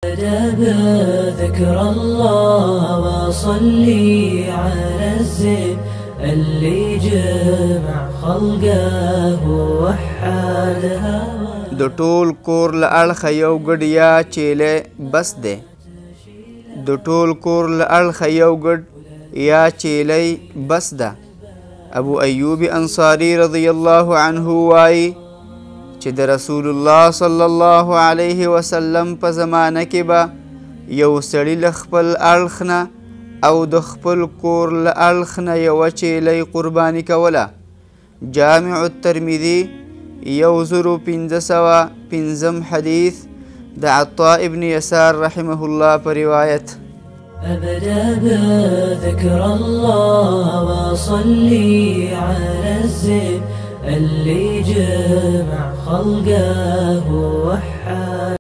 أبدأ بذكر الله وصلي على الزين اللي جمع خلقه ووحدها. د ټول کور له اړخه یو ګډ یا چیلې بس دی. د ټول کور له اړخه یو ګډ یا چیلې بس ده. ابو ایوب انصاری رضی الله عنه وایي چې د رسول الله صلی الله علیه وسلم په زمانه کې به یو سړي له خپل اړخ نه او د خپل کور له اړخ نه یوه چیلۍ قرباني کوله. جامع الترمذي 1505 حدیث د عطاء ابن يسار رحمه الله په روایت. أبدأ بذكر الله وصلي على الزين اللي جمع خلقه ووحد.